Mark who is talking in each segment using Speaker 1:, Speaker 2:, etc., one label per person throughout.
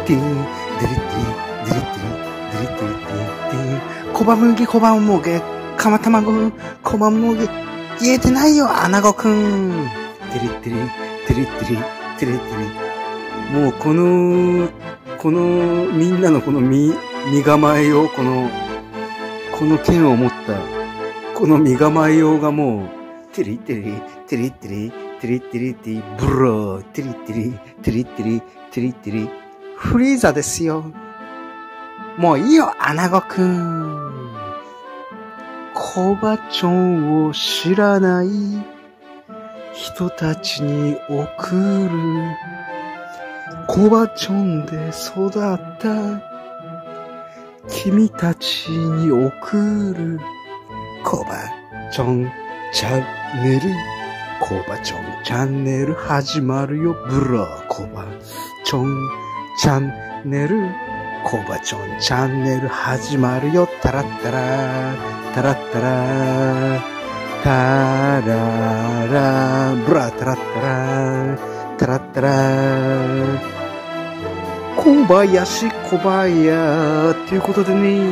Speaker 1: ティン、デリティ、デリティ、デリティ、デリティ、コバ麦、コバもげ、かまたまご、コバもげ、言えてないよ、アナゴくん。デリティ、デリティ、デリティ。もうこの、みんなのこの身構えよう、この剣を持った、この身構えようがもう、テリテリ、テリテリ、テリテリテリ、ブロー、テリテリ、テリテリ、テリテリ、フリーザですよ。もういいよ、アナゴくん。コバチョンを知らない人たちに送る。コバチョンで育った君たちに送る。コバチョンチャンネル。コバチョンチャンネル始まるよ。ブロー。コバチョンチャンネル。コバチョンチャンネル始まるよ。タラッタラタラッタラタララブラタラッタラタラッタラ小林小林ということでね、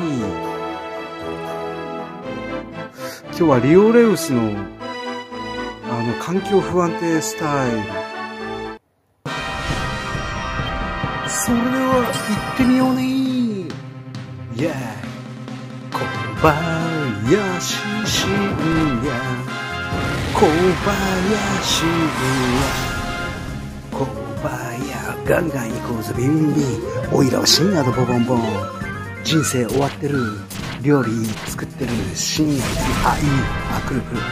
Speaker 1: 今日はリオレウスの環境不安定スタイル、それでは行ってみようね。イェーイ。小林深夜、小林小林ガンガン行こうぜビンビン。おいらは深夜のボボンボン。人生終わってる。料理作ってる。深夜、あ、いい。あ、来る来る。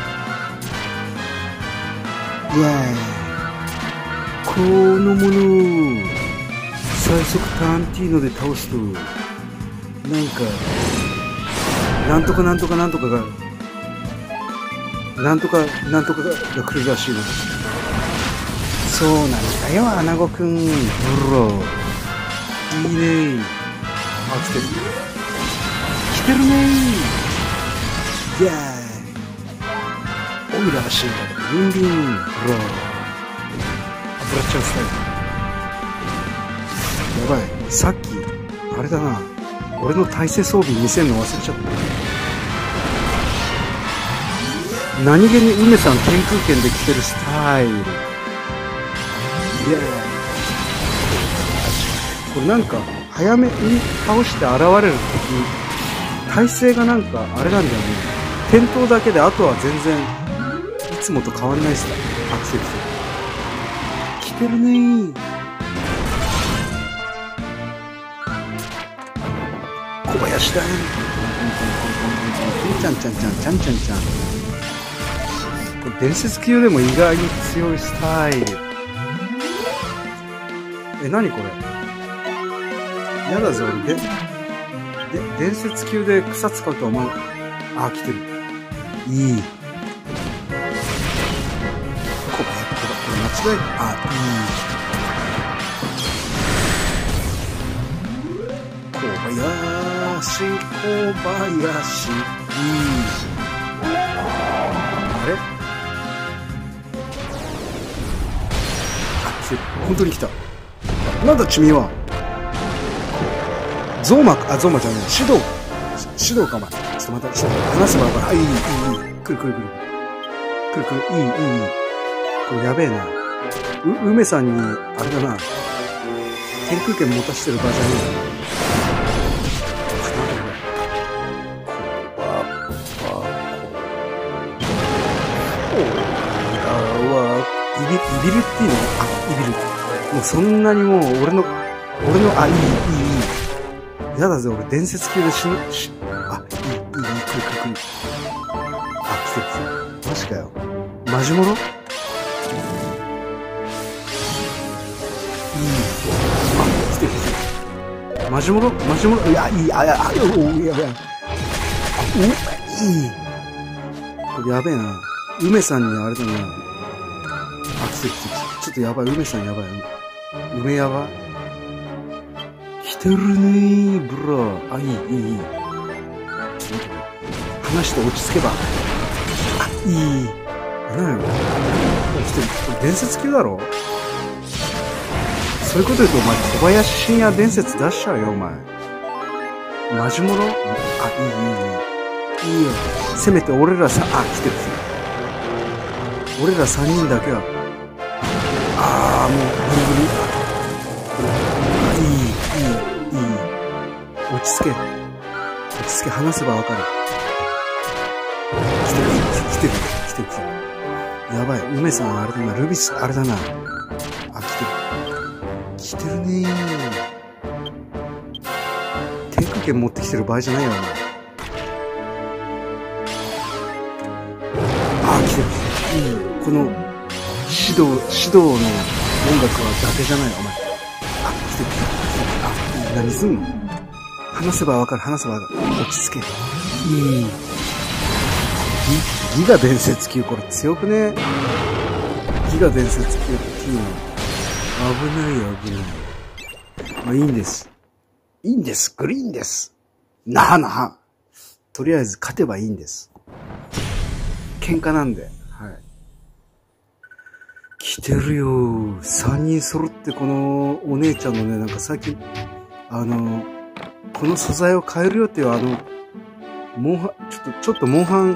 Speaker 1: イェーイ。このもの最速ターンティーノで倒すと、なんか、なんとかなんとかなんとかが、なんとかなんとかが来るらしいの。そうなんだよ、アナゴくん。ブロー。いいね。あ、来てる。来てるね。イェーイ。オイラが死んだ。ビンビン。ブロー。ブラッチャースタイル。やばい。さっき、あれだな。俺の耐性装備見せんの忘れちゃった。何気に梅さん天空圏で着てるスタイル。いやこれなんか早めに倒して現れる敵、体勢がなんかあれなんだよね。転倒だけであとは全然いつもと変わんないっすね。アクセル来てるねー。小林だね。ちゃんちゃんちゃんちゃんちゃんちゃん。これ伝説級でも意外に強いスタイル。何これ。やだぜ俺伝説級で草使うとは思う。あ、来てる。いい。これ間違えた。あ、いい。小林。いい。あれ？あ、来てる。本当に来た。なんだ君は。ゾーマか、あ、ゾーマじゃない。指導か、お前。ちょっとまた、話すばば。あ、いい。来る。いい。これやべえな。梅さんに、あれだな。天空圏持たしてる場じゃねえ。イビルっていうの？あ、イビル。もうそんなにもう、俺の、あ、いい。やだぜ、俺伝説級であ、いい。来る。あ、来てる。マジかよ。マジモロ？いい。あ、来てる。マジモロ？いや、いい。やべえ。いい。これやべえな。梅さんにあれだな。あ、来てる。ちょっとやばい。梅さんやばい。梅やば来てるねー、ブラー。あ、いい。ちょっと待って。話して落ち着けば。あ、いい。何よ。来てる。伝説級だろ？そそういうこと言うとお前小林信也伝説出しちゃうよお前。マジモノ？あ、いいよ。せめて俺らさ、あ、来てる。俺ら3人だけは。あー、もう、ブリブリ。いい。落ち着け。話せばわかる。来てる。やばい。梅さん、あれだな。ルビス、あれだな。あ、来てるねー。手掛け持ってきてる場合じゃないよ、お前。あ、来てる。この、指導の音楽は伊達じゃないよ、お前。あ、来てる。あ、何すんの？話せばわかる。落ち着け。ギガ伝説級、これ強くね？ギガ伝説級って T の。危ない。まあいいんです。グリーンです。なは。とりあえず勝てばいいんです。喧嘩なんで。はい。来てるよ。3人揃ってこのお姉ちゃんのね、なんか最近、この素材を変えるよっていうモンハン、ちょっとモンハ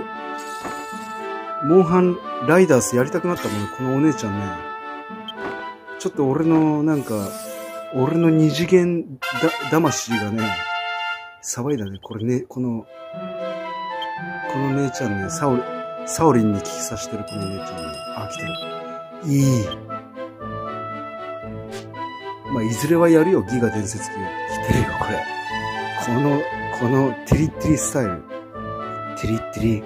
Speaker 1: ンライダースやりたくなったもんね、このお姉ちゃんね。ちょっと俺の二次元魂がね、騒いだね。これね、この姉ちゃんね、サオリンに聞きさせてるこの姉ちゃんね。あ、来てる。まあ、いずれはやるよ、ギガ伝説級。来てるよ、これ。このテリッテリスタイル。テリッテリ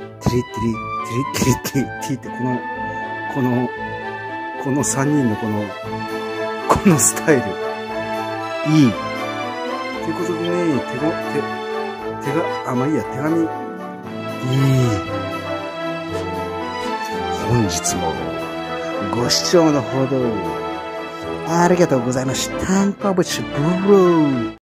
Speaker 1: ってこの3人のこのスタイル。ということでね、まあいいや、手紙。本日もご視聴のほどありがとうございました。タンコブチブロー。